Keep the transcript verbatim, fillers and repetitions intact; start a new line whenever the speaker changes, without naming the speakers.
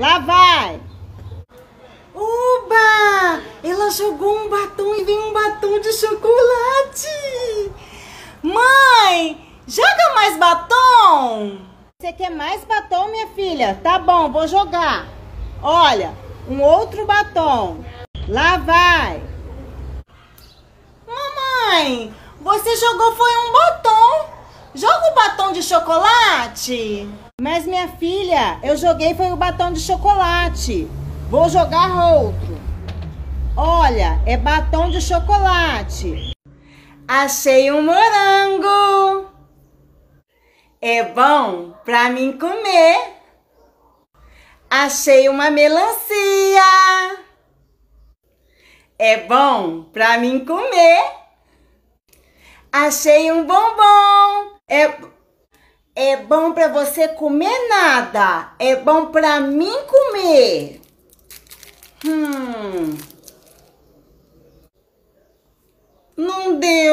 Lá vai! Oba! Ela jogou um batom e veio um batom de chocolate! Mãe, joga mais batom! Você quer mais batom, minha filha? Tá bom, vou jogar. Olha, um outro batom. Lá vai! Mamãe, você jogou foi um batom. Joga o batom de chocolate. Mas, minha filha, eu joguei foi o batom de chocolate. Vou jogar outro. Olha, é batom de chocolate. Achei um morango. É bom pra mim comer. Achei uma melancia. É bom pra mim comer. Achei um bombom. É, é bom pra você comer nada. É bom pra mim comer. Hum. Não deu.